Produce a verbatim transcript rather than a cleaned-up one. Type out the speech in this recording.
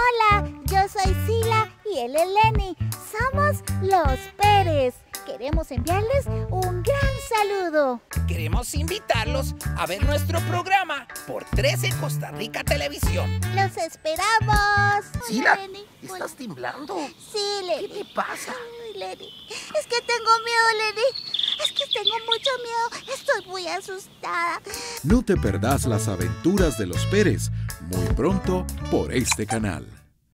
Hola, yo soy Sila y él es Lenny. Somos los Pérez. Queremos enviarles un gran saludo. Queremos invitarlos a ver nuestro programa por trece Costa Rica Televisión. ¡Los esperamos! Sila, Hola, Lenny. ¿estás Hola. temblando? Sí, Lenny. ¿Qué te pasa? Ay, Lenny. Es que tengo miedo, Lenny. Es que tengo mucho miedo. Estoy muy asustada. No te perdás las aventuras de los Pérez muy pronto por este canal.